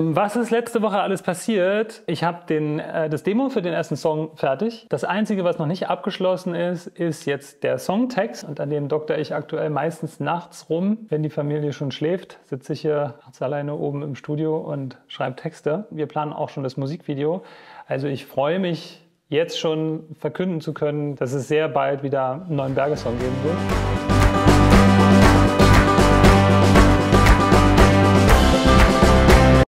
Was ist letzte Woche alles passiert? Ich habe das Demo für den ersten Song fertig. Das Einzige, was noch nicht abgeschlossen ist, ist jetzt der Songtext. Und an dem dokter ich aktuell meistens nachts rum. Wenn die Familie schon schläft, sitze ich hier nachts alleine oben im Studio und schreibe Texte. Wir planen auch schon das Musikvideo. Also ich freue mich, jetzt schon verkünden zu können, dass es sehr bald wieder einen neuen Berge-Song geben wird.